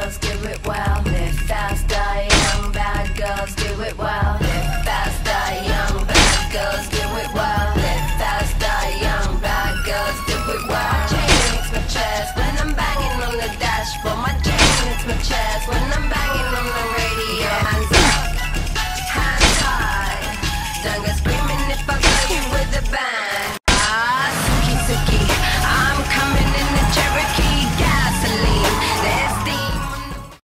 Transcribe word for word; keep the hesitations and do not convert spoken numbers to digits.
girls do it well. Live faster, young bad girls do it well. Live faster, young bad girls do it well. Live faster, young bad girls do it well. My chain hits my chest when I'm banging on the dashboard. My chain hits my chest when I'm banging on the radio. Hands up, hands high. Don't get